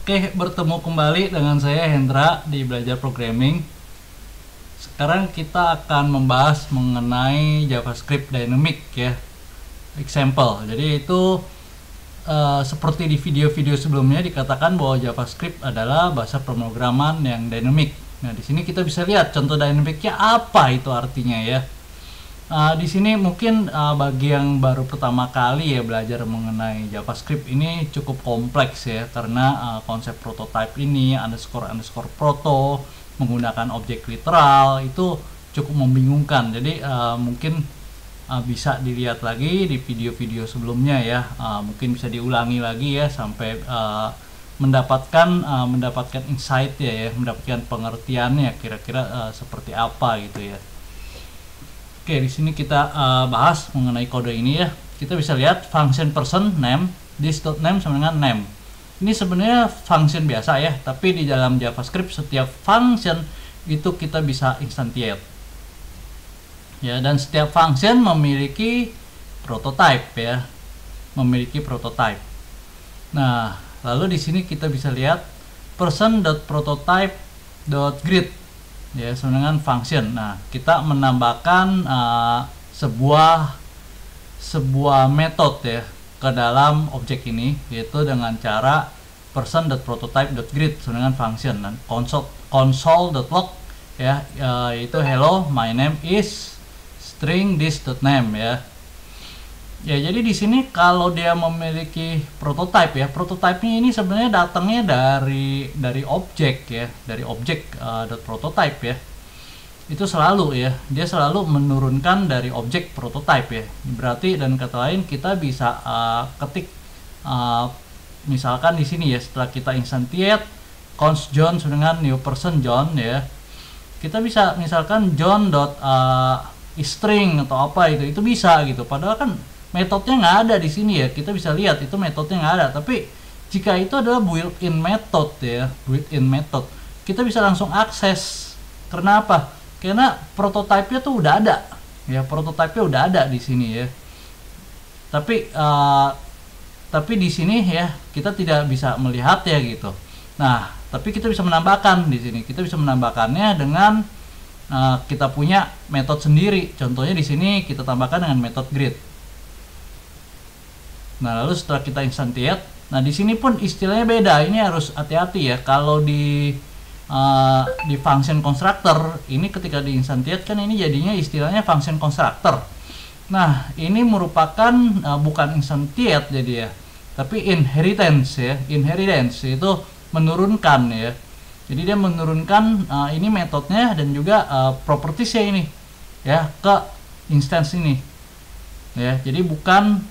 Oke, bertemu kembali dengan saya Hendra di Belajar Programming. Sekarang kita akan membahas mengenai JavaScript Dynamic ya. Example. Jadi itu seperti di video-video sebelumnya dikatakan bahwa JavaScript adalah bahasa pemrograman yang dynamic. Nah, di sini kita bisa lihat contoh dynamicnya apa itu artinya ya. Di sini mungkin bagi yang baru pertama kali ya belajar mengenai JavaScript ini cukup kompleks ya, karena konsep prototype ini underscore proto menggunakan objek literal itu cukup membingungkan. Jadi mungkin bisa dilihat lagi di video-video sebelumnya ya, mungkin bisa diulangi lagi ya sampai mendapatkan insight ya, mendapatkan pengertiannya kira-kira seperti apa gitu ya. Oke, di sini kita bahas mengenai kode ini ya. Kita bisa lihat function person name, this.name sama dengan name. Ini sebenarnya function biasa ya, tapi di dalam JavaScript setiap function itu kita bisa instantiate. Ya, dan setiap function memiliki prototype ya. Memiliki prototype. Nah, lalu di sini kita bisa lihat person.prototype.greet ya, sama dengan function. Nah, kita menambahkan sebuah metode ya ke dalam objek ini, yaitu dengan cara person.prototype.greet sama dengan function, dan console.log ya, yaitu hello my name is string this.name ya. Ya, jadi di sini kalau dia memiliki prototype ya, prototipenya ini sebenarnya datangnya dari objek ya, dari objek .prototype ya. Itu selalu ya, dia selalu menurunkan dari objek prototype ya. Berarti dan kata lain kita bisa ketik misalkan di sini ya, setelah kita instantiate const John dengan new person John ya, kita bisa misalkan John.string atau apa itu bisa gitu. Padahal kan metodenya nggak ada di sini ya, kita bisa lihat itu metodenya nggak ada. Tapi jika itu adalah built-in method ya, built-in method, kita bisa langsung akses. Karena apa? Karena prototype-nya tuh udah ada ya, prototype-nya udah ada di sini ya. Tapi di sini ya kita tidak bisa melihat ya gitu. Nah, tapi kita bisa menambahkan di sini. Kita bisa menambahkannya dengan kita punya metode sendiri. Contohnya di sini kita tambahkan dengan metode greet. Nah, lalu setelah kita instantiate, nah di sini pun istilahnya beda. Ini harus hati-hati ya. Kalau di function constructor ini ketika di instantiate kan ini jadinya istilahnya function constructor. Nah, ini merupakan bukan instantiate jadi ya, tapi inheritance ya. Inheritance itu menurunkan ya. Jadi dia menurunkan ini metodenya dan juga propertiesnya ini ya ke instance ini. Ya, jadi bukan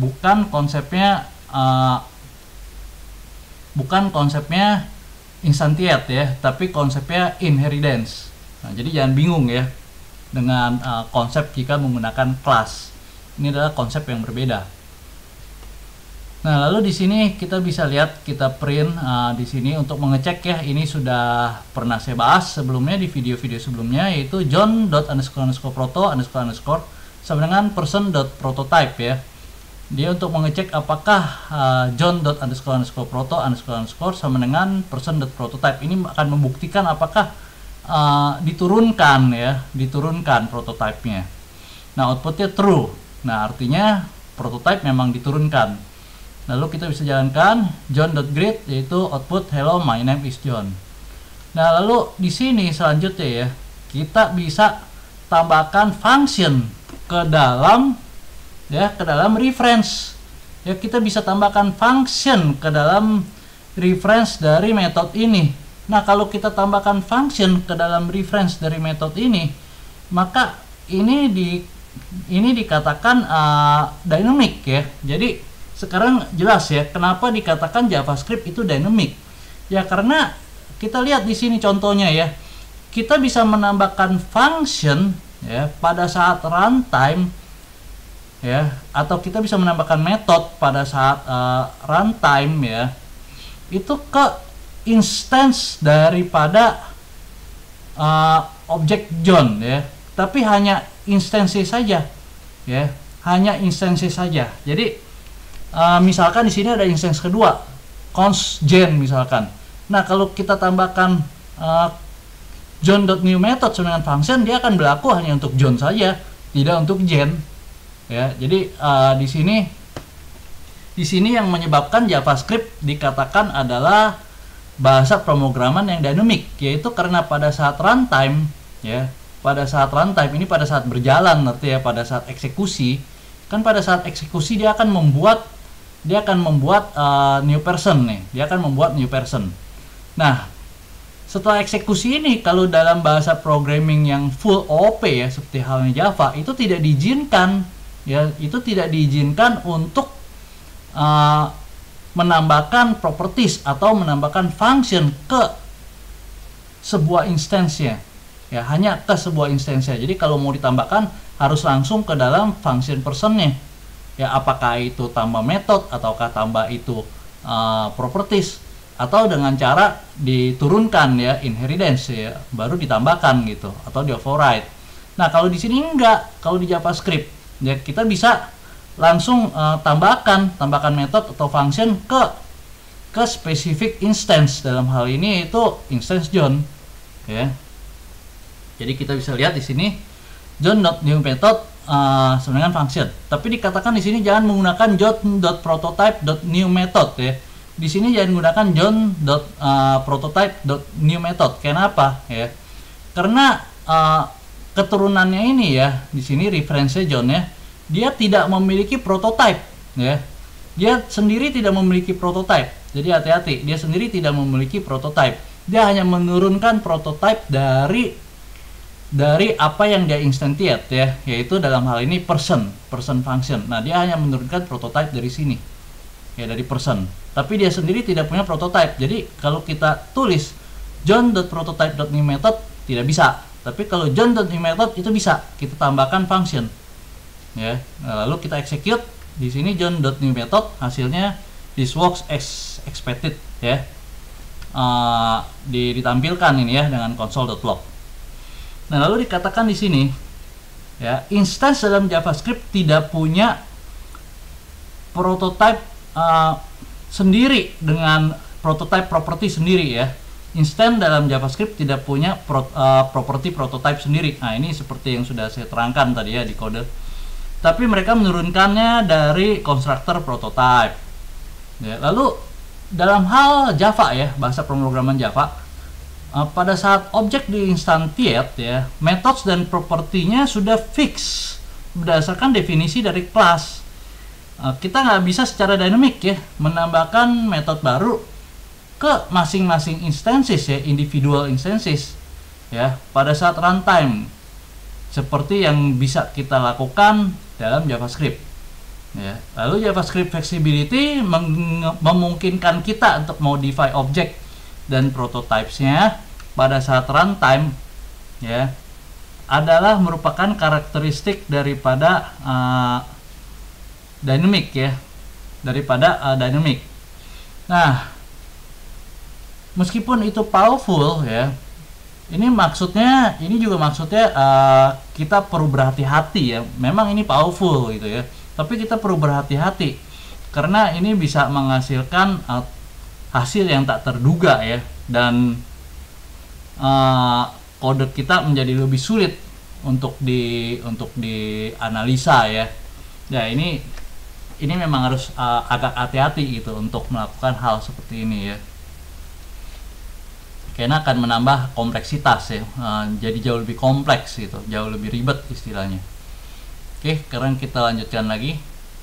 konsepnya instantiate ya, tapi konsepnya inheritance. Nah, jadi jangan bingung ya dengan konsep jika menggunakan class. Ini adalah konsep yang berbeda. Nah, lalu di sini kita bisa lihat, kita print di sini untuk mengecek ya. Ini sudah pernah saya bahas sebelumnya di video-video sebelumnya, yaitu john._proto_ sama dengan person.prototype ya. Dia untuk mengecek apakah john._proto_ sama dengan person.prototype. Ini akan membuktikan apakah diturunkan prototipenya. Nah, outputnya true. Nah, artinya prototype memang diturunkan. Lalu kita bisa jalankan john.greet, yaitu output hello my name is John. Nah, lalu di sini selanjutnya ya, kita bisa tambahkan function ke dalam reference ya. Kita bisa tambahkan function ke dalam reference dari metode ini. Nah, kalau kita tambahkan function ke dalam reference dari metode ini, maka ini dikatakan dynamic ya. Jadi sekarang jelas ya kenapa dikatakan JavaScript itu dynamic ya, karena kita lihat di sini contohnya ya, kita bisa menambahkan function ya pada saat runtime ya, atau kita bisa menambahkan metode pada saat runtime ya, itu ke instance daripada objek John ya, tapi hanya instansi saja ya, hanya instansi saja. Jadi misalkan di sini ada instance kedua const gen misalkan. Nah, kalau kita tambahkan John.newMethod dengan function, dia akan berlaku hanya untuk John saja, tidak untuk gen. Ya, jadi di sini yang menyebabkan JavaScript dikatakan adalah bahasa pemrograman yang dynamic, yaitu karena pada saat runtime, ya, pada saat runtime ini pada saat berjalan, artinya pada saat eksekusi, kan pada saat eksekusi dia akan membuat new person nih, dia akan membuat new person. Nah, setelah eksekusi ini, kalau dalam bahasa programming yang full OOP ya, seperti halnya Java, itu tidak diizinkan, ya, itu tidak diizinkan untuk menambahkan properties atau menambahkan function ke sebuah instansinya, ya, hanya ke sebuah instansinya. Jadi kalau mau ditambahkan harus langsung ke dalam function personnya, ya, apakah itu tambah method ataukah tambah itu properties, atau dengan cara diturunkan, ya, inheritance, ya, baru ditambahkan gitu, atau di override. Nah, kalau di sini enggak, kalau di JavaScript, ya, kita bisa langsung tambahkan method atau function ke spesifik instance. Dalam hal ini itu instance John, ya. Jadi kita bisa lihat di sini John.newMethod dengan function. Tapi dikatakan di sini jangan menggunakan John.prototype.newMethod, ya. Di sini jangan menggunakan John.prototype.newMethod. Kenapa, ya? Karena keturunannya ini, ya, di sini referensinya John, ya, dia tidak memiliki prototype, ya. Dia sendiri tidak memiliki prototype. Jadi hati-hati, dia sendiri tidak memiliki prototype. Dia hanya menurunkan prototype dari apa yang dia instantiate, ya, yaitu dalam hal ini person function. Nah, dia hanya menurunkan prototype dari sini, ya, dari person. Tapi dia sendiri tidak punya prototype. Jadi kalau kita tulis John.prototype.newMethod tidak bisa. Tapi kalau John.newMethod itu bisa, kita tambahkan function, ya. Lalu kita execute di sini John.newMethod, hasilnya this works as expected, ya. Ditampilkan ini, ya, dengan console.log. Nah, lalu dikatakan di sini, ya, instance dalam JavaScript tidak punya prototype sendiri dengan prototype property sendiri, ya. Instance dalam JavaScript tidak punya property prototype sendiri. Nah, ini seperti yang sudah saya terangkan tadi, ya, di kode. Tapi mereka menurunkannya dari constructor prototype, ya. Lalu dalam hal Java, ya, bahasa pemrograman Java, pada saat objek diinstantiate, ya, methods dan propertinya sudah fix berdasarkan definisi dari kelas. Kita nggak bisa secara dynamic, ya, menambahkan metode baru ke masing-masing instances, ya, individual instances, ya, pada saat runtime, seperti yang bisa kita lakukan dalam JavaScript, ya. Lalu JavaScript flexibility memungkinkan kita untuk modify objek dan prototypes-nya pada saat runtime, ya, adalah merupakan karakteristik daripada dynamic, ya, dynamic. Nah, meskipun itu powerful, ya, ini juga maksudnya kita perlu berhati-hati, ya. Memang ini powerful gitu, ya, tapi kita perlu berhati-hati karena ini bisa menghasilkan hasil yang tak terduga, ya, dan kode kita menjadi lebih sulit untuk dianalisa, ya. Ya, ini memang harus agak hati-hati gitu untuk melakukan hal seperti ini, ya. Karena akan menambah kompleksitas, ya, jadi jauh lebih kompleks gitu, jauh lebih ribet istilahnya. Oke, sekarang kita lanjutkan lagi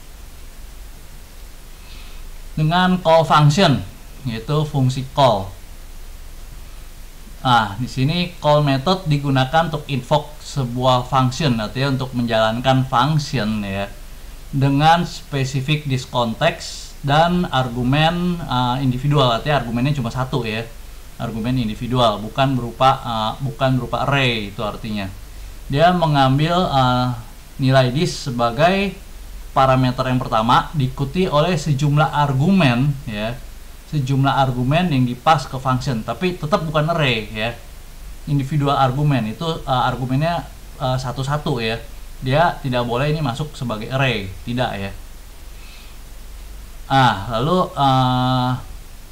dengan call function, yaitu fungsi call. Nah, di sini call method digunakan untuk invoke sebuah function, artinya untuk menjalankan function, ya, dengan spesifik discontext dan argumen individual, artinya argumennya cuma satu, ya. Argumen individual, bukan berupa array. Itu artinya dia mengambil nilai this sebagai parameter yang pertama, diikuti oleh sejumlah argumen, ya, sejumlah argumen yang dipas ke function, tapi tetap bukan array, ya. Individual argumen itu argumennya satu-satu, ya. Dia tidak boleh ini masuk sebagai array, tidak, ya. Lalu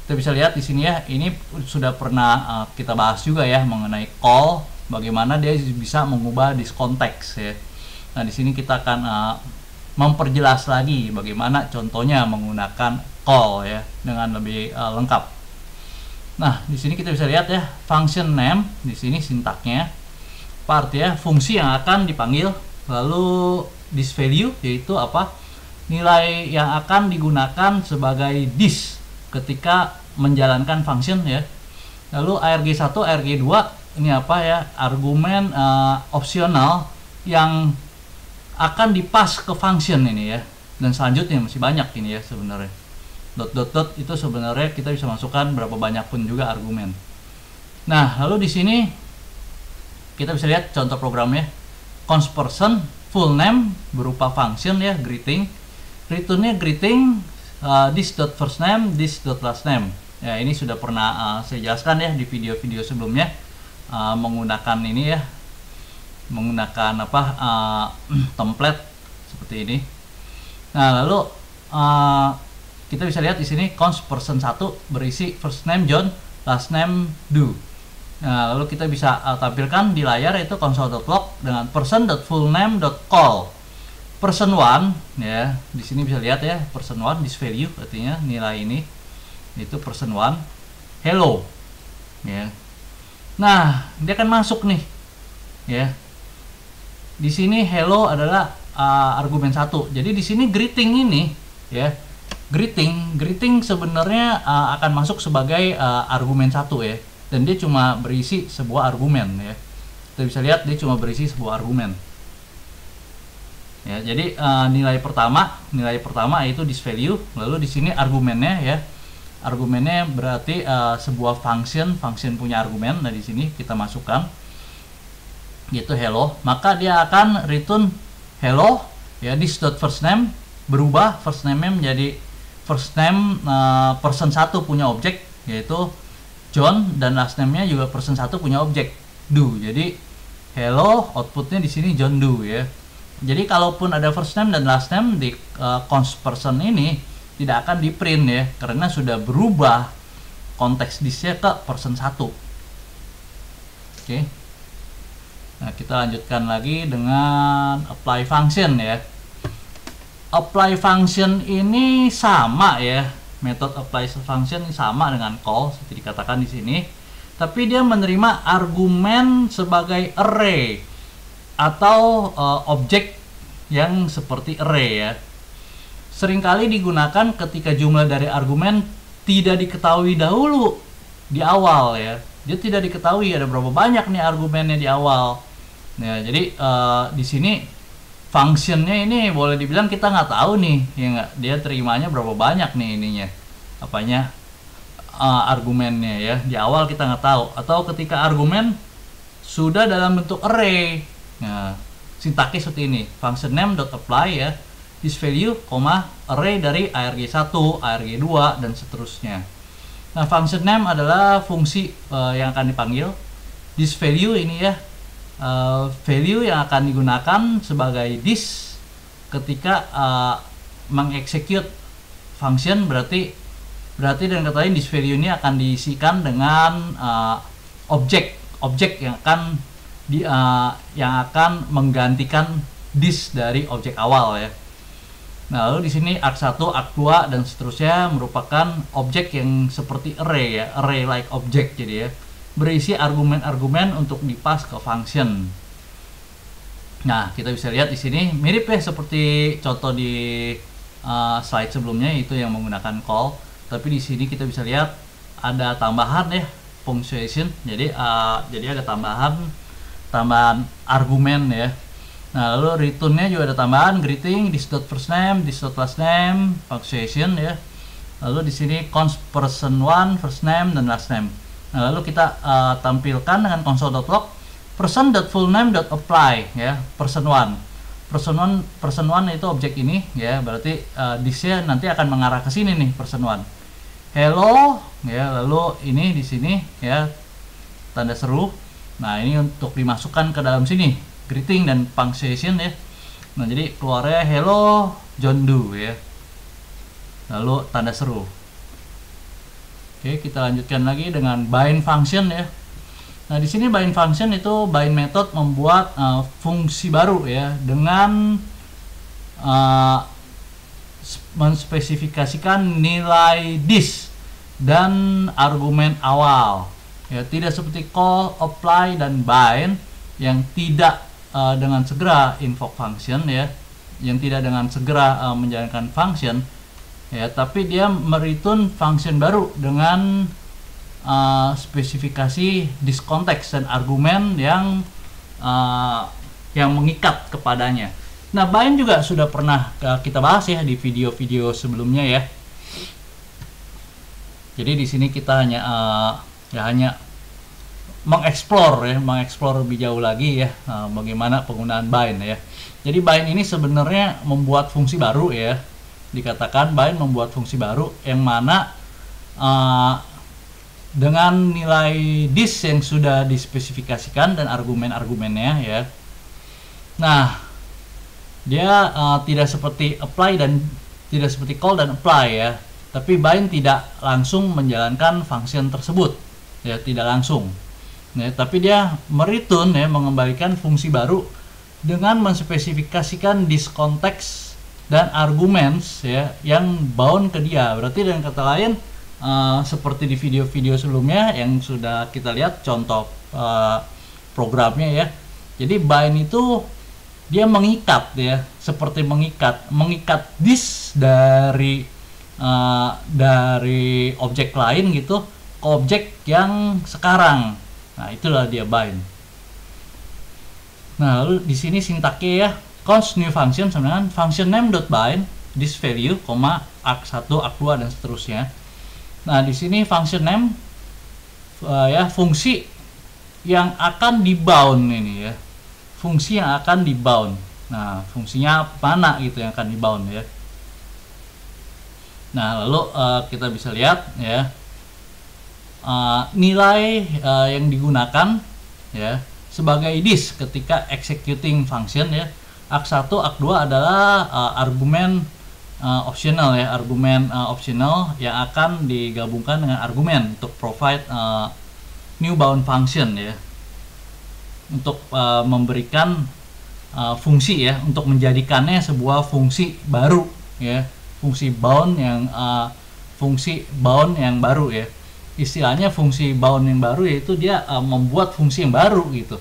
Kita bisa lihat di sini ya, ini sudah pernah kita bahas juga ya mengenai call, bagaimana dia bisa mengubah this context ya. Nah, di sini kita akan memperjelas lagi bagaimana contohnya menggunakan call ya dengan lebih lengkap. Nah, di sini kita bisa lihat ya, function name di sini sintaknya part ya, fungsi yang akan dipanggil, lalu this value yaitu apa? Nilai yang akan digunakan sebagai this ketika menjalankan function ya. Lalu arg1, arg2 ini apa ya? Argumen opsional yang akan dipas ke function ini ya. Dan selanjutnya masih banyak ini ya sebenarnya. Dot itu sebenarnya kita bisa masukkan berapa banyak pun juga argumen. Nah, lalu di sini kita bisa lihat contoh programnya. Const person full name berupa function ya, greeting. Returnnya greeting, this dot first name, this dot last name. Ya, ini sudah pernah saya jelaskan ya di video-video sebelumnya menggunakan ini ya, menggunakan apa template seperti ini. Nah, lalu kita bisa lihat di sini const person 1 berisi first name John, last name Do. Nah, lalu kita bisa tampilkan di layar itu console.log dengan person.fullname.call. Person 1 ya, di sini bisa lihat ya, person 1 this value artinya nilai ini itu person 1 hello ya. Nah, dia akan masuk nih ya. Di sini hello adalah argumen 1. Jadi di sini greeting ini ya, greeting sebenarnya akan masuk sebagai argumen 1 ya, dan dia cuma berisi sebuah argumen ya. Kita bisa lihat dia cuma berisi sebuah argumen ya. Jadi nilai pertama itu this value, lalu di sini argumennya ya, argumennya berarti sebuah function punya argumen. Nah, di sini kita masukkan yaitu hello, maka dia akan return hello ya. This dot first name berubah first name menjadi first name person 1 punya objek yaitu John, dan last name-nya juga person 1 punya objek Do. Jadi hello outputnya di sini John Do ya. Jadi kalaupun ada first name dan last name di const person ini tidak akan di print ya, karena sudah berubah konteks disk-nya ke person 1. Oke. Nah, kita lanjutkan lagi dengan apply function ya. Apply function ini sama ya, metode apply function ini sama dengan call seperti dikatakan di sini, tapi dia menerima argumen sebagai array atau objek yang seperti array ya. Seringkali digunakan ketika jumlah dari argumen tidak diketahui dahulu di awal ya. Dia tidak diketahui ada berapa banyak nih argumennya di awal. Nah, jadi di sini functionnya ini boleh dibilang kita nggak tahu nih ya, nggak, dia terimanya berapa banyak nih ininya apanya argumennya ya, di awal kita nggak tahu, atau ketika argumen sudah dalam bentuk array. Nah, sintakis seperti ini, function name dot apply ya, this value, array dari arg1, arg2 dan seterusnya. Nah, function name adalah fungsi yang akan dipanggil. This value ini ya, value yang akan digunakan sebagai this ketika mengexecute function. Berarti dengan kata lain this value ini akan diisikan dengan objek yang akan menggantikan this dari objek awal ya. Nah, lalu di sini arg1, arg2 dan seterusnya merupakan objek yang seperti array ya, array like object, jadi ya berisi argumen-argumen untuk dipas ke function. Nah, kita bisa lihat di sini mirip ya seperti contoh di slide sebelumnya itu yang menggunakan call, tapi di sini kita bisa lihat ada tambahan ya, punctuation. Jadi ada tambahan argumen ya. Nah, lalu returnnya juga ada tambahan greeting, this dot first name, this dot last name, punctuation ya. Lalu di sini const person 1 first name dan last name. Nah, lalu kita tampilkan dengan console.log person.fullname.apply ya, person 1 itu objek ini ya, berarti disk-nya nanti akan mengarah ke sini nih, person 1 hello ya. Lalu ini di sini ya tanda seru. Nah, ini untuk dimasukkan ke dalam sini, greeting dan punctuation ya. Nah, jadi keluarnya hello John Doe ya, lalu tanda seru. Oke, kita lanjutkan lagi dengan bind function ya. Nah, di sini bind function itu bind method membuat fungsi baru ya dengan menspesifikasikan nilai this dan argumen awal. Ya, tidak seperti call, apply dan bind yang tidak dengan segera invoke function ya, yang tidak dengan segera menjalankan function ya, tapi dia mereturn function baru dengan spesifikasi this context dan argumen yang mengikat kepadanya. Nah, bind juga sudah pernah kita bahas ya di video-video sebelumnya ya. Jadi di sini kita hanya mengeksplor lebih jauh lagi ya bagaimana penggunaan bind ya. Jadi bind ini sebenarnya membuat fungsi baru ya. Dikatakan bind membuat fungsi baru yang mana dengan nilai this yang sudah dispesifikasikan dan argumen-argumennya ya. Nah, dia tidak seperti apply dan tidak seperti call dan apply ya. Tapi bind tidak langsung menjalankan function tersebut ya, tidak langsung. Ya, tapi dia mereturn ya, mengembalikan fungsi baru dengan menspesifikasikan this context dan arguments ya yang bound ke dia. Berarti dengan kata lain seperti di video-video sebelumnya yang sudah kita lihat contoh programnya ya. Jadi bind itu dia mengikat ya, seperti mengikat this dari objek lain gitu ke objek yang sekarang. Nah, itulah dia bind. Nah, lalu di sini sintaknya ya, const new function sama dengan function name.bind this value, arg1, arg2 dan seterusnya. Nah, di sini function name ya, fungsi yang akan dibound ini ya. Fungsi yang akan dibound. Nah, fungsinya mana gitu yang akan dibound ya. Nah, lalu kita bisa lihat ya nilai yang digunakan ya sebagai this ketika executing function ya. arg1, arg2 adalah argumen optional ya, argumen optional yang akan digabungkan dengan argumen untuk provide new bound function ya, untuk memberikan fungsi ya, untuk menjadikannya sebuah fungsi baru ya, fungsi bound yang baru ya. Istilahnya fungsi bound yang baru yaitu dia membuat fungsi yang baru gitu.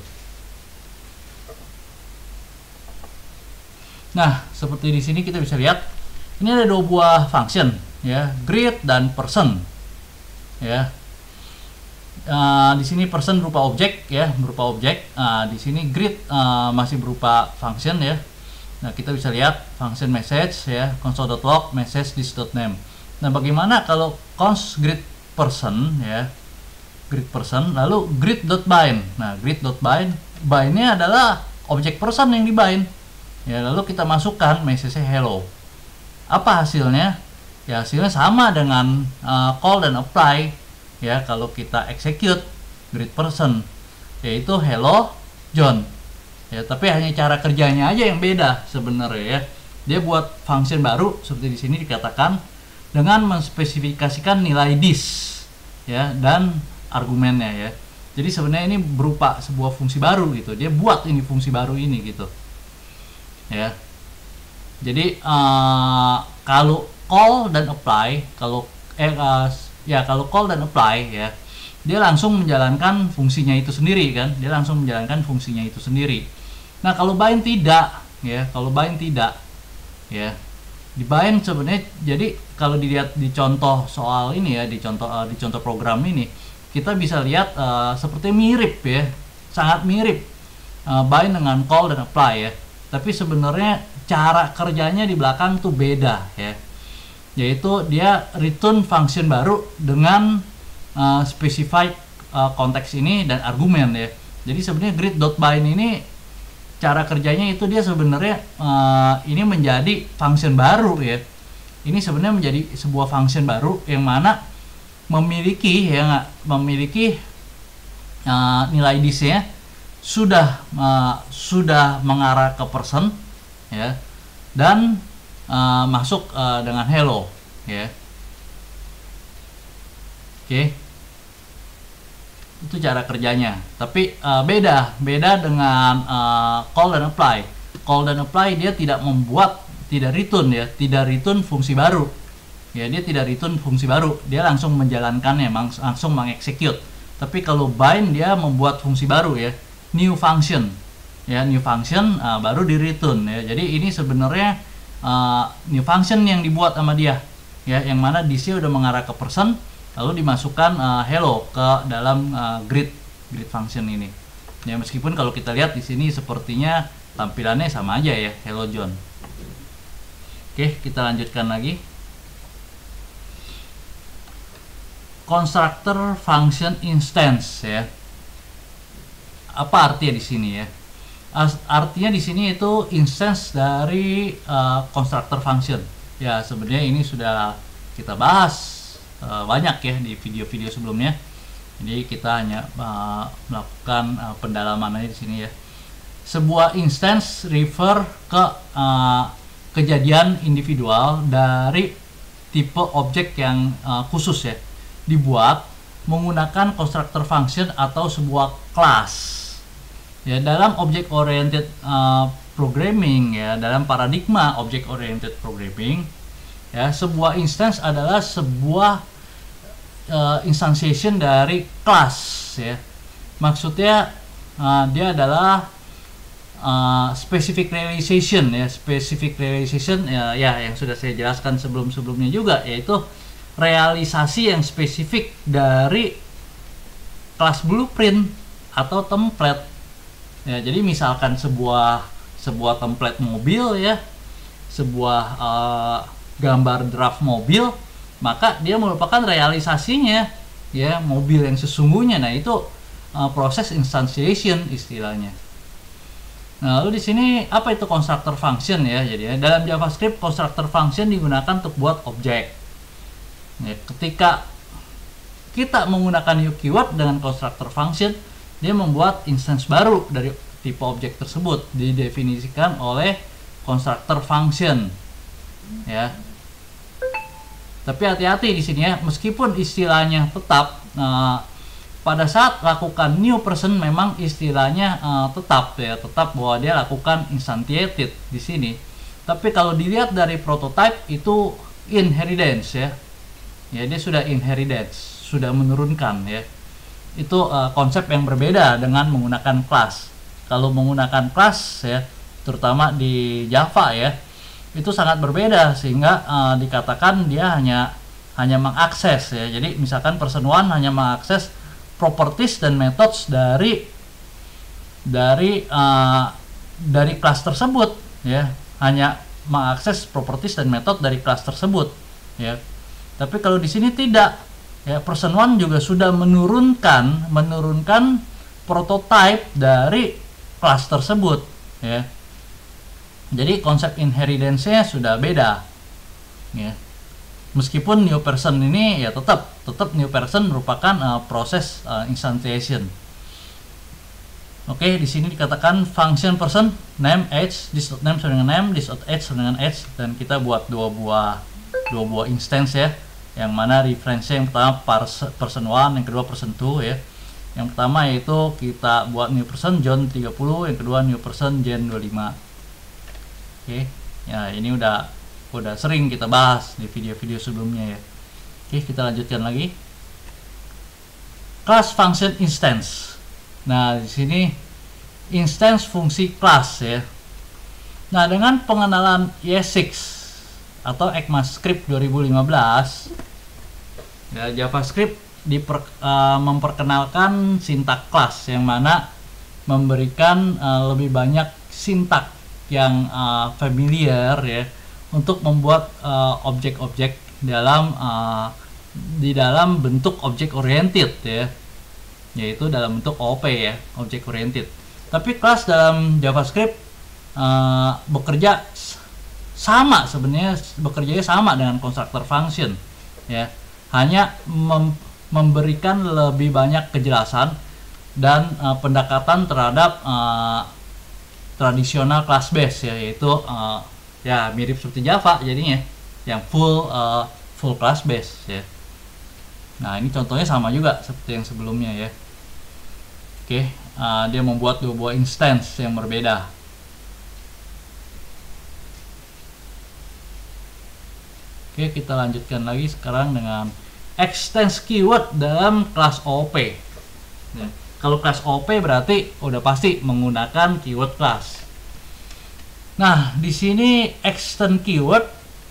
Nah, seperti di sini kita bisa lihat ini ada dua buah function ya, greet dan person ya. Di sini person berupa objek ya, di sini greet masih berupa function ya. Nah, kita bisa lihat function message ya, console.log message this.name. Nah, bagaimana kalau const greet person ya, greet person lalu greet.bind. Nah, greet.bind, bindnya adalah objek person yang dibind ya, lalu kita masukkan message hello. Apa hasilnya? Ya, hasilnya sama dengan call dan apply ya, kalau kita execute greet person yaitu hello John ya, tapi hanya cara kerjanya aja yang beda sebenarnya ya. Dia buat function baru seperti di sini dikatakan dengan menspesifikasikan nilai this ya dan argumennya ya. Jadi sebenarnya ini berupa sebuah fungsi baru gitu. Dia buat ini fungsi baru ini gitu ya. Jadi kalau call dan apply, kalau call dan apply ya, dia langsung menjalankan fungsinya itu sendiri kan, Nah, kalau bind tidak ya, di bind sebenarnya, jadi kalau dilihat di contoh soal ini ya, di contoh program ini, kita bisa lihat seperti mirip ya, sangat mirip bind dengan call dan apply ya. Tapi sebenarnya cara kerjanya di belakang tuh beda ya, yaitu dia return function baru dengan specified konteks ini dan argumen ya. Jadi sebenarnya greet.bind ini cara kerjanya itu dia sebenarnya ini menjadi function baru ya. Ini sebenarnya menjadi sebuah function baru yang mana memiliki nilai this-nya sudah mengarah ke person ya, dan masuk dengan hello ya. Oke, itu cara kerjanya. Tapi beda dengan call dan apply. Call dan apply dia tidak return fungsi baru. Ya, dia tidak return fungsi baru, dia langsung menjalankannya, langsung mengexecute. Tapi kalau bind dia membuat fungsi baru ya, new function. Ya, new function baru di return ya. Jadi ini sebenarnya new function yang dibuat sama dia. Ya, yang mana DC udah mengarah ke person, lalu dimasukkan hello ke dalam greet function ini. Ya, meskipun kalau kita lihat di sini sepertinya tampilannya sama aja ya, hello John. Oke, kita lanjutkan lagi. Constructor function instance ya. Apa artinya di sini ya? Artinya di sini itu instance dari constructor function. Ya, sebenarnya ini sudah kita bahas banyak ya di video-video sebelumnya. Jadi kita hanya melakukan pendalaman aja di sini ya. Sebuah instance refer ke kejadian individual dari tipe objek yang khusus ya, dibuat menggunakan constructor function atau sebuah class. Ya, dalam object oriented programming ya, dalam paradigma object oriented programming ya, sebuah instance adalah sebuah instantiation dari class ya. Maksudnya dia adalah specific realization ya, yang sudah saya jelaskan sebelumnya juga, yaitu realisasi yang spesifik dari kelas blueprint atau template ya. Jadi misalkan sebuah template mobil ya, sebuah gambar draft mobil, maka dia merupakan realisasinya ya, mobil yang sesungguhnya. Nah, itu proses instantiation istilahnya. Nah, lalu di sini apa itu constructor function ya? Jadi dalam JavaScript constructor function digunakan untuk buat objek. Ya, ketika kita menggunakan new keyword dengan constructor function, dia membuat instance baru dari tipe objek tersebut, didefinisikan oleh constructor function. Ya. Tapi hati-hati di sini ya, meskipun istilahnya tetap, pada saat lakukan new person memang istilahnya tetap bahwa dia lakukan instantiated di sini. Tapi kalau dilihat dari prototype itu inheritance ya. Ya, dia sudah inheritance, sudah menurunkan ya. Itu konsep yang berbeda dengan menggunakan class. Kalau menggunakan class ya, terutama di Java ya, itu sangat berbeda, sehingga dikatakan dia hanya mengakses ya. Jadi misalkan person one hanya mengakses properties dan methods dari kelas tersebut ya, hanya mengakses properties dan method dari kelas tersebut ya. Tapi kalau di sini tidak ya, person one juga sudah menurunkan prototype dari kelas tersebut ya. Jadi konsep inheritance-nya sudah beda ya. Meskipun new person ini ya tetap new person merupakan proses instantiation. Oke, di sini dikatakan function person name age, this.name sama dengan name, this.age sama dengan age, dan kita buat dua buah instance ya. Yang mana reference yang pertama person 1, yang kedua person 2 ya. Yang pertama yaitu kita buat new person John 30, yang kedua new person Jen 25. Oke. Ya, ini udah sering kita bahas di video-video sebelumnya ya. Oke, kita lanjutkan lagi. Class function instance. Nah, di sini instance fungsi class ya. Nah, dengan pengenalan ES6 atau ECMAScript 2015 ya, JavaScript memperkenalkan sintak kelas, yang mana memberikan lebih banyak sintak yang familiar ya, untuk membuat objek-objek di dalam bentuk objek oriented ya, yaitu dalam bentuk OOP ya, object oriented. Tapi kelas dalam JavaScript bekerja sama, sebenarnya bekerjanya sama dengan constructor function ya, hanya memberikan lebih banyak kejelasan dan pendekatan terhadap tradisional class base ya, yaitu ya mirip seperti Java jadinya, yang full class base ya. Nah, ini contohnya sama juga seperti yang sebelumnya ya. Oke, dia membuat dua buah instance yang berbeda. Oke, kita lanjutkan lagi sekarang dengan extends keyword dalam kelas OP. Nah, kalau kelas OP berarti udah pasti menggunakan keyword class. Nah, di sini extend keyword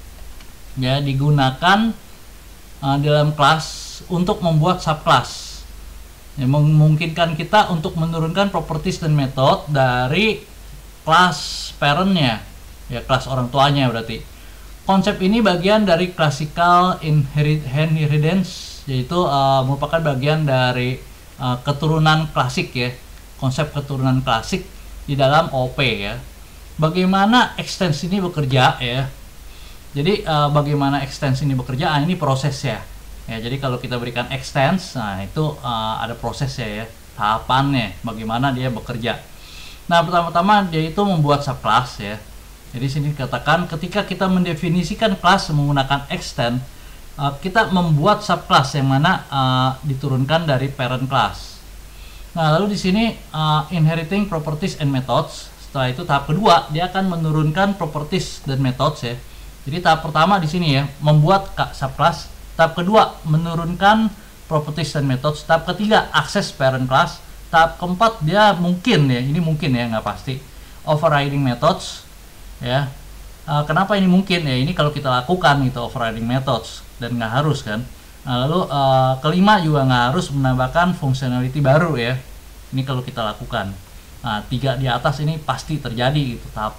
ya digunakan dalam kelas untuk membuat subclass. Ya, memungkinkan kita untuk menurunkan properties dan metode dari kelas parentnya, ya kelas orang tuanya berarti. Konsep ini bagian dari classical inheritance, yaitu merupakan bagian dari keturunan klasik ya, konsep keturunan klasik di dalam OP ya. Bagaimana extends ini bekerja ya? Jadi bagaimana extends ini bekerja? Ini prosesnya. Ya, jadi kalau kita berikan extends, nah itu ada prosesnya ya, tahapannya, bagaimana dia bekerja. Nah, pertama-tama dia itu membuat subclass ya. Jadi sini dikatakan ketika kita mendefinisikan kelas menggunakan extend, kita membuat subclass yang mana diturunkan dari parent class. Nah, lalu di sini inheriting properties and methods. Setelah itu tahap kedua dia akan menurunkan properties dan methods ya. Jadi tahap pertama di sini ya membuat subclass. Tahap kedua menurunkan properties dan methods. Tahap ketiga akses parent class. Tahap keempat dia mungkin ya, ini mungkin ya nggak pasti, overriding methods. Ya, kenapa ini mungkin ya? Ini kalau kita lakukan gitu overriding methods dan nggak harus kan. Nah, lalu kelima juga nggak harus menambahkan functionality baru ya. Ini kalau kita lakukan. Nah, 3 di atas ini pasti terjadi gitu, tahap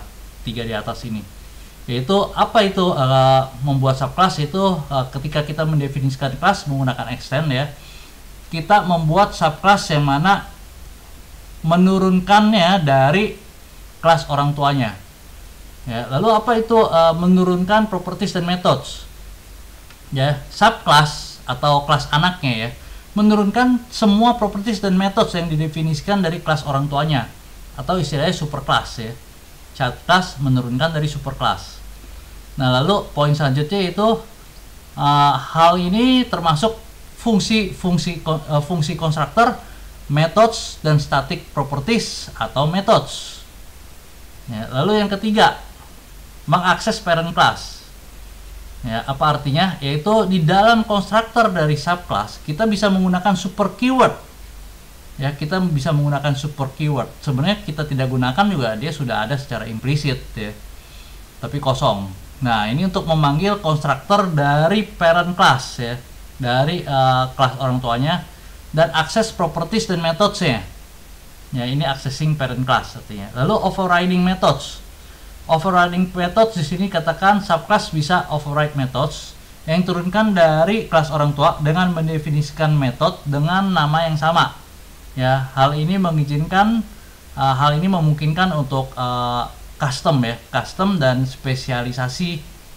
3 di atas ini. Yaitu apa itu membuat subclass itu ketika kita mendefinisikan kelas menggunakan extend ya. Kita membuat subclass yang mana menurunkannya dari kelas orang tuanya. Ya, lalu apa itu menurunkan properties dan methods? Ya, subclass atau kelas anaknya ya, menurunkan semua properties dan methods yang didefinisikan dari kelas orang tuanya atau istilahnya superclass ya. Child class menurunkan dari superclass. Nah, lalu poin selanjutnya itu hal ini termasuk fungsi constructor, methods dan static properties atau methods. Ya, lalu yang ketiga, mengakses parent class. Ya, apa artinya? Yaitu di dalam konstruktor dari subclass kita bisa menggunakan super keyword. Ya, kita bisa menggunakan super keyword. Sebenarnya kita tidak gunakan juga, dia sudah ada secara implisit ya. Tapi kosong. Nah, ini untuk memanggil konstruktor dari parent class ya, dari kelas orang tuanya, dan akses properties dan methods-nya. Ya, ini accessing parent class artinya. Lalu overriding methods. Overriding methods di sini katakan subclass bisa override methods yang turunkan dari kelas orang tua dengan mendefinisikan metode dengan nama yang sama. Ya, hal ini memungkinkan untuk custom ya, custom dan spesialisasi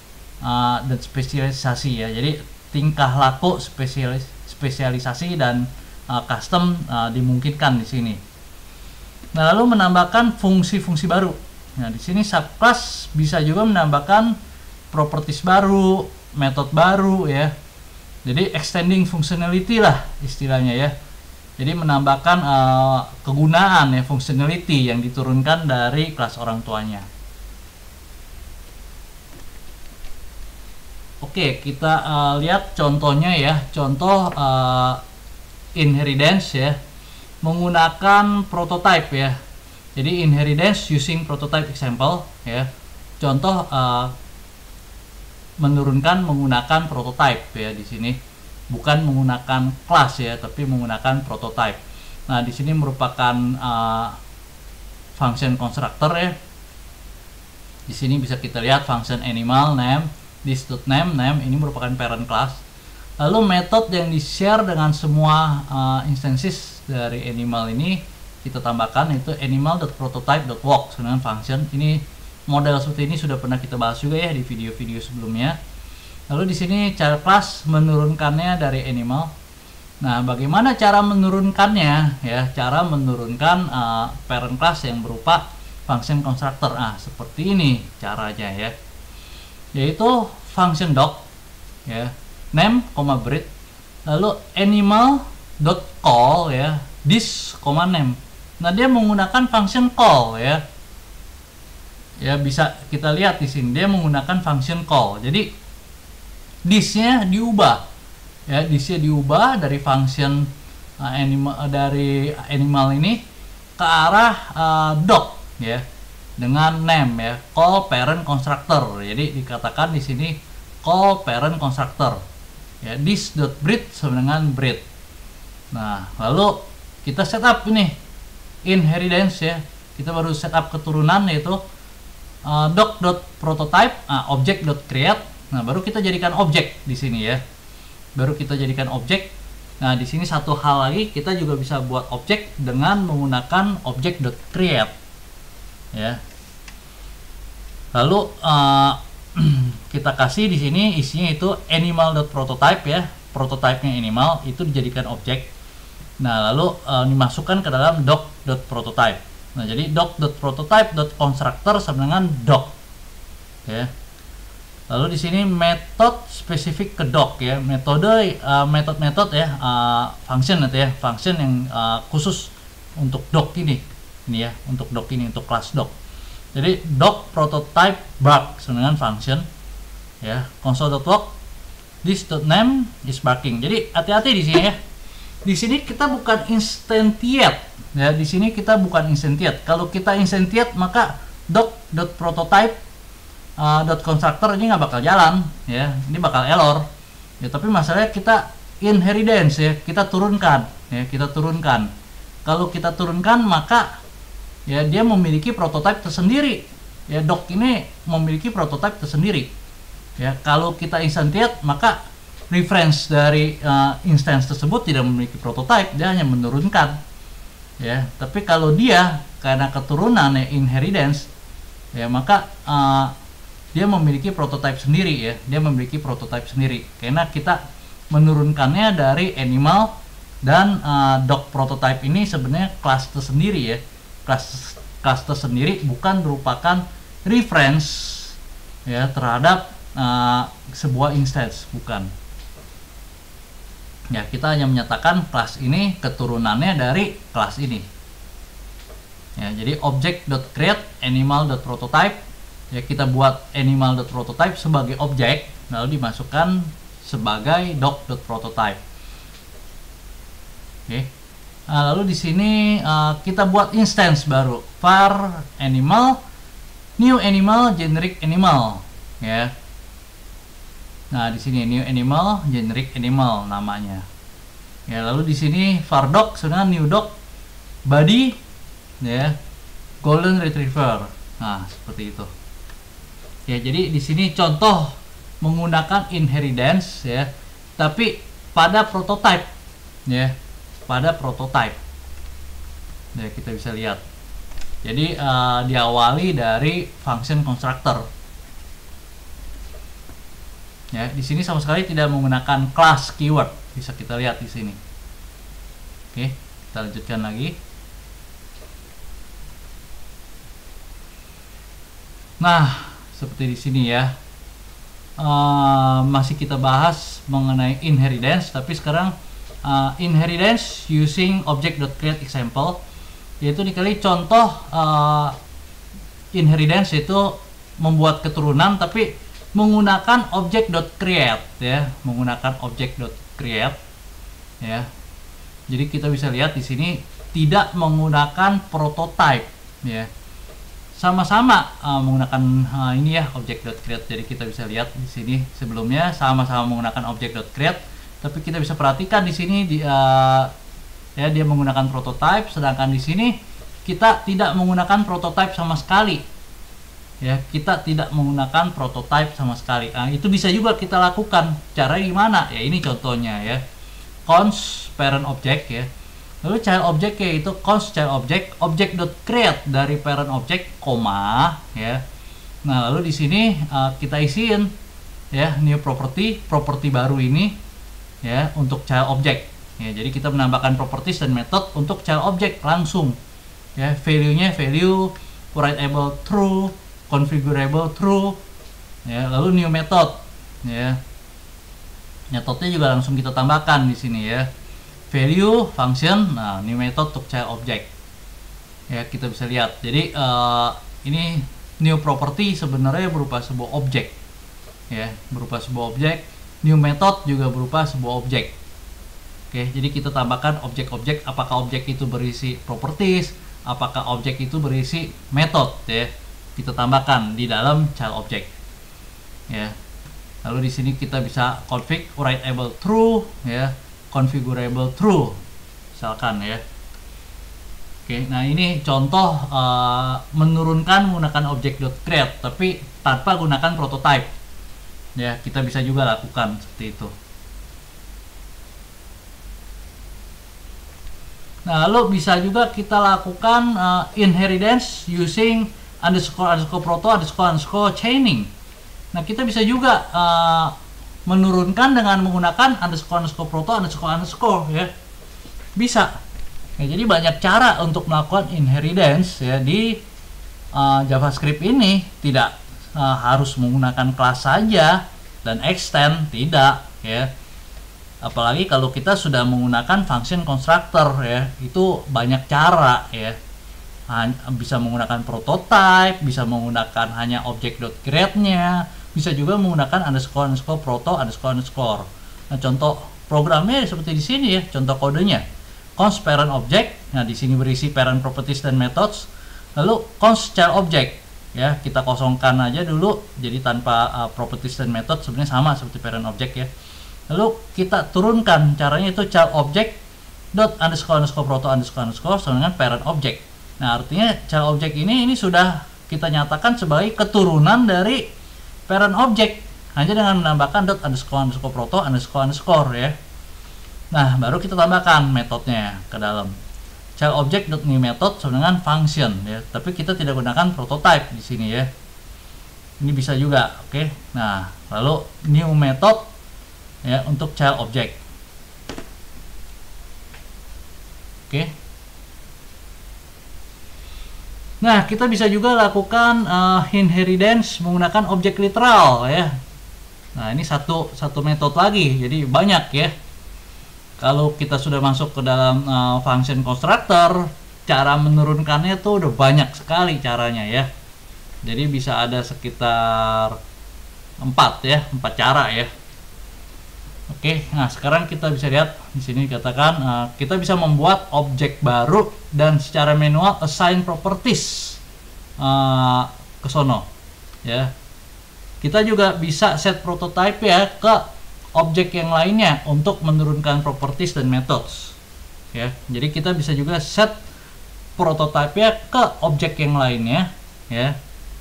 ya. Jadi tingkah laku spesialisasi dan custom dimungkinkan di sini. Nah, lalu menambahkan fungsi-fungsi baru. Nah, di sini subclass bisa juga menambahkan properties baru, metode baru ya. Jadi extending functionality lah istilahnya ya. Jadi menambahkan kegunaan ya, functionality yang diturunkan dari kelas orang tuanya. Oke, kita lihat contohnya ya. Contoh inheritance ya, menggunakan prototype ya. Jadi inheritance using prototype example ya. Contoh menurunkan menggunakan prototype ya di sini. Bukan menggunakan kelas ya, tapi menggunakan prototype. Nah, di sini merupakan function constructor ya. Di sini bisa kita lihat function animal name, this.name ini merupakan parent class. Lalu metode yang di-share dengan semua instances dari animal ini kita tambahkan itu animal.prototype.walk dengan function. Ini model seperti ini sudah pernah kita bahas juga ya di video-video sebelumnya. Lalu di sini cara kelas menurunkannya dari animal. Nah, bagaimana cara menurunkannya ya? Cara menurunkan parent class yang berupa function constructor. Seperti ini caranya ya. Yaitu function doc ya, name, breed. Lalu animal dot call ya this, name. Nah, dia menggunakan function call ya. Ya, bisa kita lihat di sini dia menggunakan function call. Jadi this-nya diubah. Ya, this-nya diubah dari function dari animal ini ke arah doc ya, dengan name ya, call parent constructor. Jadi dikatakan di sini call parent constructor. Ya, this.breed sama dengan breed. Nah, lalu kita setup ini inheritance ya. Kita baru setup keturunan, yaitu doc.prototype object.create. Nah, baru kita jadikan objek di sini ya. Baru kita jadikan objek. Nah, di sini satu hal lagi, kita juga bisa buat objek dengan menggunakan object.create ya. Lalu kita kasih di sini isinya itu animal.prototype ya. Prototype-nya animal itu dijadikan objek. Nah, lalu dimasukkan ke dalam doc.prototype. Nah, jadi doc.prototype.constructor sama dengan doc ya. Lalu di sini metode spesifik ke doc ya, metode metode ya, function itu ya, function yang khusus untuk doc ini ya, untuk doc ini, untuk kelas doc. Jadi doc prototype bark sama dengan function ya, console.log this.name is barking. Jadi hati-hati di sini ya. Di sini kita bukan instantiate ya, di sini kita bukan instantiate. Kalau kita instantiate maka doc.prototype .constructor ini nggak bakal jalan ya, ini bakal error ya. Tapi masalahnya kita inheritance ya, kita turunkan ya, kita turunkan. Kalau kita turunkan maka ya dia memiliki prototype tersendiri ya, doc ini memiliki prototype tersendiri ya. Kalau kita instantiate maka reference dari instance tersebut tidak memiliki prototype, dia hanya menurunkan ya. Tapi kalau dia karena keturunan ya, inheritance ya, maka dia memiliki prototype sendiri ya, dia memiliki prototype sendiri karena kita menurunkannya dari animal. Dan doc prototype ini sebenarnya kelas tersendiri ya, kelas tersendiri, bukan merupakan reference ya terhadap sebuah instance, bukan ya. Kita hanya menyatakan kelas ini keturunannya dari kelas ini ya. Jadi object.create animal.prototype ya, kita buat animal.prototype sebagai objek, lalu dimasukkan sebagai doc.prototype. Oke. Nah, lalu di sini kita buat instance baru, var animal new animal generic animal ya. Nah, di sini new animal generic animal namanya ya. Lalu di sini var doc dengan new doc body ya, golden retriever. Nah, seperti itu ya. Jadi di sini contoh menggunakan inheritance ya, tapi pada prototype ya, pada prototype ya, kita bisa lihat. Jadi diawali dari function constructor ya. Di sini sama sekali tidak menggunakan class keyword, bisa kita lihat di sini. Oke, kita lanjutkan lagi. Nah, seperti di sini ya, masih kita bahas mengenai inheritance, tapi sekarang inheritance using object.create example, yaitu dikali contoh inheritance itu membuat keturunan tapi menggunakan object.create ya, menggunakan object.create ya. Jadi kita bisa lihat di sini tidak menggunakan prototype ya, sama-sama menggunakan ini ya, object.create. Jadi kita bisa lihat di sini sebelumnya sama-sama menggunakan object.create, tapi kita bisa perhatikan di sini ya, dia menggunakan prototype, sedangkan di sini kita tidak menggunakan prototype sama sekali ya, kita tidak menggunakan prototype sama sekali. Nah, itu bisa juga kita lakukan. Cara gimana ya, ini contohnya ya, const parent object ya, lalu child object yaitu const child object object.create dari parent object koma ya. Nah, lalu di sini kita isiin ya new property baru ini ya untuk child object ya. Jadi kita menambahkan properties dan method untuk child object langsung ya. Value-nya value writable true, configurable true ya. Lalu new method ya. Metodenya juga langsung kita tambahkan di sini ya. Value function, nah ini metode untuk child object. Ya, kita bisa lihat. Jadi ini new property sebenarnya berupa sebuah objek. Ya, berupa sebuah objek. New method juga berupa sebuah objek. Oke, jadi kita tambahkan objek-objek, apakah objek itu berisi properties, apakah objek itu berisi method ya. Kita tambahkan di dalam child object. Ya. Lalu di sini kita bisa config writable true ya, configurable true misalkan ya. Oke, nah ini contoh menurunkan menggunakan object.create tapi tanpa gunakan prototype. Ya, kita bisa juga lakukan seperti itu. Nah, lalu bisa juga kita lakukan inheritance using _proto _chaining. Nah, kita bisa juga menurunkan dengan menggunakan _proto ya. Bisa. Ya, jadi banyak cara untuk melakukan inheritance ya di JavaScript ini. Tidak harus menggunakan kelas saja dan extend, tidak ya. Apalagi kalau kita sudah menggunakan function constructor ya, itu banyak cara ya. Bisa menggunakan prototype, bisa menggunakan hanya object.create-nya, bisa juga menggunakan _proto _. Nah, contoh programnya seperti di sini ya, contoh kodenya. Const parent object, nah di sini berisi parent properties dan methods. Lalu const child object, ya kita kosongkan aja dulu, jadi tanpa properties dan method, sebenarnya sama seperti parent object ya. Lalu kita turunkan, caranya itu child object dot _proto _ sama dengan parent object. Nah, artinya child object ini sudah kita nyatakan sebagai keturunan dari parent object hanya dengan menambahkan dot _proto _ ya. Nah, baru kita tambahkan metodenya ke dalam. Child object dot new method sama dengan function ya, tapi kita tidak gunakan prototype di sini ya. Ini bisa juga, oke. Nah, lalu new method ya untuk child object. Oke. Nah, kita bisa juga lakukan inheritance menggunakan objek literal ya. Nah, ini satu metode lagi, jadi banyak ya. Kalau kita sudah masuk ke dalam function constructor, cara menurunkannya tuh udah banyak sekali caranya ya. Jadi bisa ada sekitar 4 cara ya. Oke, nah sekarang kita bisa lihat di sini dikatakan kita bisa membuat objek baru dan secara manual assign properties ke sono ya. Kita juga bisa set prototype ya ke objek yang lainnya untuk menurunkan properties dan methods ya. Jadi kita bisa juga set prototype ya ke objek yang lainnya ya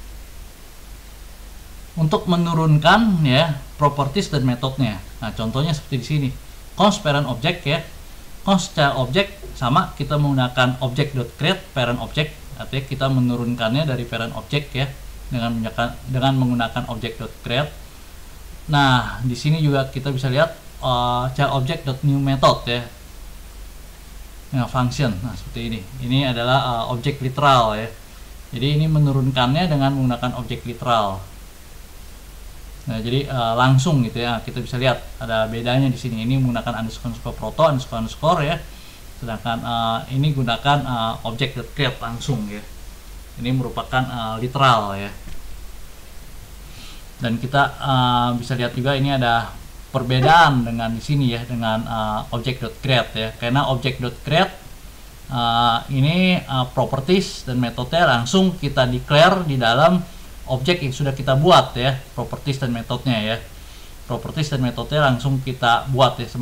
untuk menurunkan ya properties dan metodenya. Nah, contohnya seperti di sini. Const parent object ya. Const child object sama kita menggunakan object.create parent object, artinya kita menurunkannya dari parent object ya dengan menggunakan object.create. Nah, di sini juga kita bisa lihat child object.new method ya. Nah, function. Nah, seperti ini. Ini adalah objek literal ya. Jadi ini menurunkannya dengan menggunakan objek literal. Nah, jadi langsung gitu ya. Kita bisa lihat ada bedanya di sini. Ini menggunakan _proto _ ya. Sedangkan ini gunakan object.create langsung ya. Ini merupakan literal ya. Dan kita bisa lihat juga ini ada perbedaan dengan di sini ya dengan object.create ya. Karena object.create ini properties dan metodenya langsung kita declare di dalam objek yang sudah kita buat ya, properties dan metodenya ya. Properties dan metodenya langsung kita buat ya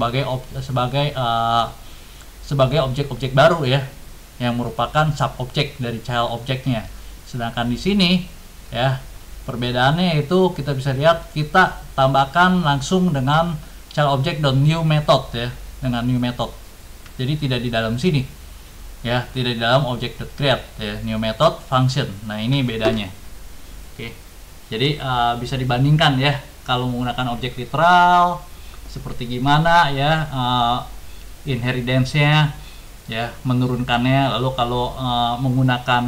sebagai objek-objek baru ya, yang merupakan sub objek dari child objeknya. Sedangkan di sini ya perbedaannya itu kita bisa lihat kita tambahkan langsung dengan child object dan new method ya, dengan new method. Jadi tidak di dalam sini ya, tidak di dalam object.create ya, new method function. Nah, ini bedanya. Oke. Jadi bisa dibandingkan ya kalau menggunakan objek literal seperti gimana ya inheritance-nya ya, menurunkannya. Lalu kalau menggunakan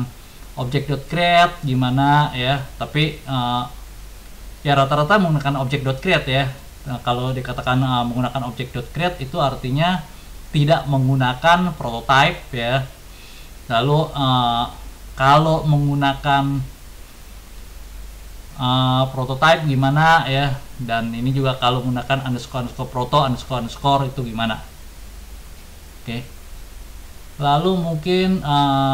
object.create gimana ya, tapi ya rata-rata menggunakan object.create ya. Nah, kalau dikatakan menggunakan object.create itu artinya tidak menggunakan prototype ya. Lalu kalau menggunakan prototype gimana ya, dan ini juga kalau menggunakan underscore proto underscore itu gimana. Oke. Lalu mungkin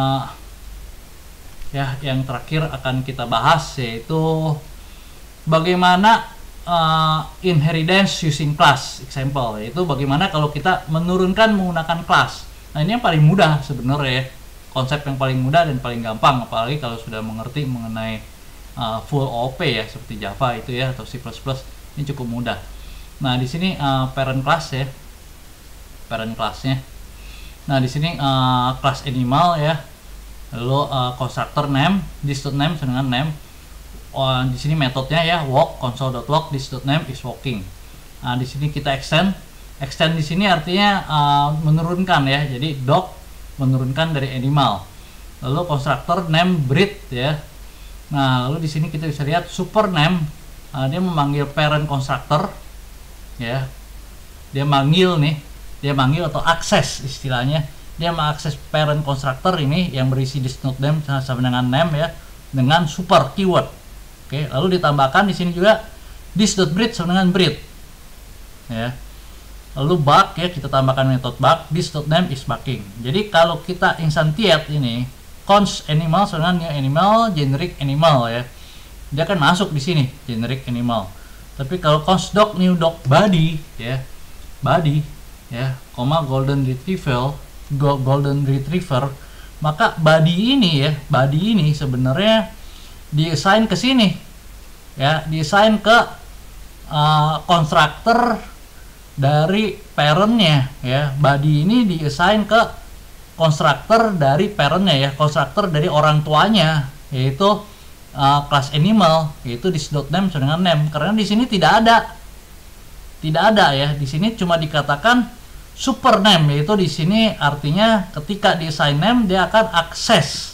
ya yang terakhir akan kita bahas yaitu bagaimana inheritance using class example, yaitu bagaimana kalau kita menurunkan menggunakan class. Nah, ini yang paling mudah sebenarnya ya. Konsep yang paling mudah dan paling gampang, apalagi kalau sudah mengerti mengenai full OOP ya, seperti Java itu ya, atau C++, ini cukup mudah. Nah, di sini parent class ya, parent classnya. Nah, di sini class animal ya, lalu constructor name, this.name dengan name. Di sini metodenya ya, walk console.walk this.name is walking. Nah, di sini kita extend di sini artinya menurunkan ya, jadi dog menurunkan dari animal. Lalu constructor name breed ya. Nah, lalu di sini kita bisa lihat super name, dia memanggil parent constructor ya, dia manggil atau akses istilahnya, dia mengakses parent constructor ini yang berisi this.name sama dengan name ya, dengan super keyword. Oke, lalu ditambahkan di sini juga this.breed sama dengan breed ya. Lalu bug ya, kita tambahkan metode bug, this.name is bugging. Jadi kalau kita instantiate ini const animal sama dengan new animal generic animal ya, dia akan masuk di sini generic animal. Tapi kalau const dog new dog body ya, body ya, golden retriever, maka body ini sebenarnya di-assign ke sini ya, di-assign ke constructor dari parentnya ya. Body ini di-assign ke constructor dari parentnya ya, constructor dari orang tuanya, yaitu class animal, yaitu this.name dengan name. Karena di sini tidak ada ya, di sini cuma dikatakan super name, yaitu di sini artinya ketika di-assign name dia akan akses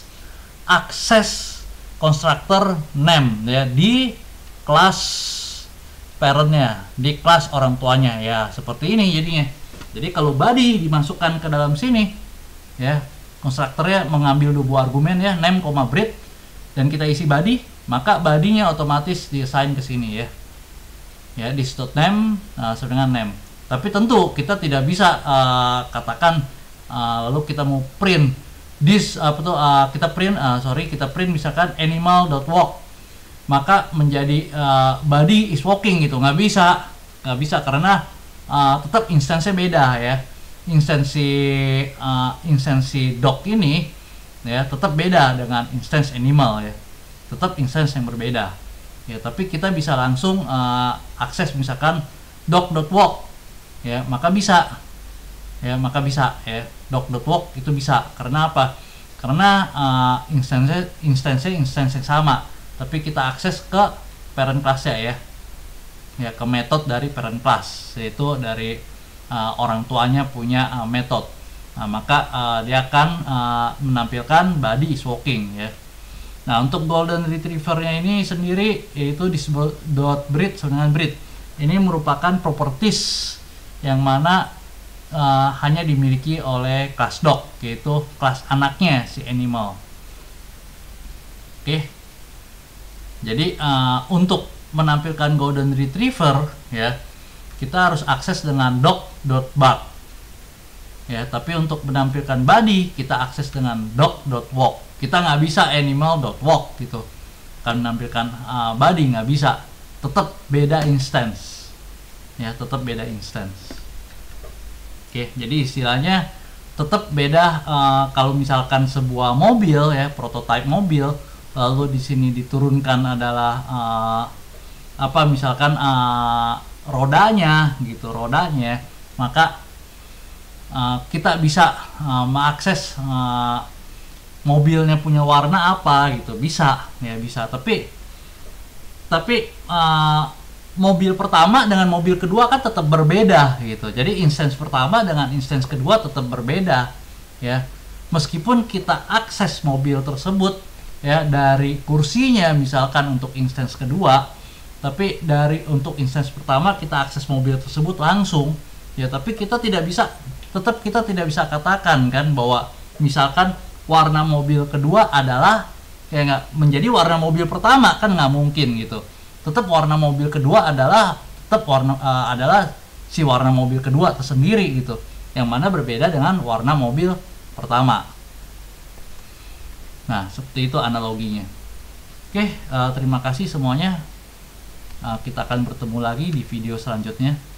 constructor name ya di kelas parentnya, di kelas orang tuanya ya, seperti ini jadinya. Jadi kalau body dimasukkan ke dalam sini ya, konstruktornya mengambil dua buah argumen ya, name, breed, dan kita isi body, maka body-nya otomatis di-assign ke sini ya. Ya, this.name sama dengan name. Tapi tentu kita tidak bisa katakan lalu kita mau print kita print misalkan animal.walk, maka menjadi body is walking gitu, nggak bisa karena tetap instansinya beda ya. Instansi dog ini ya tetap beda dengan instance animal ya, tetap instance yang berbeda ya. Tapi kita bisa langsung akses misalkan dog.walk ya, maka bisa ya, dog.walk itu bisa. Karena apa? Karena instansi yang sama, tapi kita akses ke parent class-nya ya, ke metode dari parent class, yaitu dari orang tuanya punya metode. Nah, maka dia akan menampilkan body is walking ya. Nah, untuk golden retriever-nya ini sendiri yaitu this.breed sama dengan breed. Ini merupakan properties yang mana hanya dimiliki oleh kelas dog, yaitu kelas anaknya si animal. Oke. Jadi untuk menampilkan golden retriever ya, kita harus akses dengan dog.bug ya. Tapi untuk menampilkan body kita akses dengan dog.walk. Kita nggak bisa animal.walk gitu kan, menampilkan body nggak bisa, tetap beda instance ya, tetap beda instance. Oke, jadi istilahnya tetap beda. Kalau misalkan sebuah mobil ya, prototype mobil, lalu di sini diturunkan adalah misalkan rodanya gitu, maka kita bisa mengakses mobilnya punya warna apa gitu, bisa. Tapi mobil pertama dengan mobil kedua kan tetap berbeda gitu. Jadi instance pertama dengan instance kedua tetap berbeda ya. Meskipun kita akses mobil tersebut ya dari kursinya misalkan untuk instance kedua, Tapi untuk instance pertama kita akses mobil tersebut langsung, ya, tapi kita tidak bisa katakan kan bahwa misalkan warna mobil kedua adalah kayak nggak menjadi warna mobil pertama, kan nggak mungkin gitu. Tetap warna mobil kedua adalah adalah si warna mobil kedua tersendiri gitu, yang mana berbeda dengan warna mobil pertama. Nah, seperti itu analoginya. Oke, terima kasih semuanya. Kita akan bertemu lagi di video selanjutnya.